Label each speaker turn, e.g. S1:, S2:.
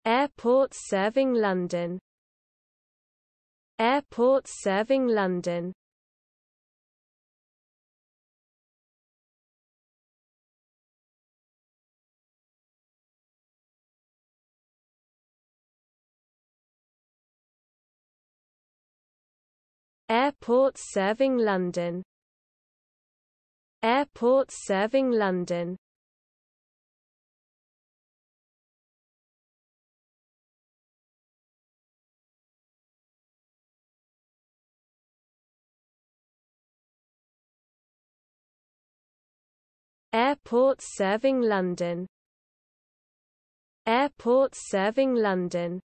S1: Airports serving London. Airports serving London. Airports serving London. Airports serving London. Airports serving London. Airports serving London.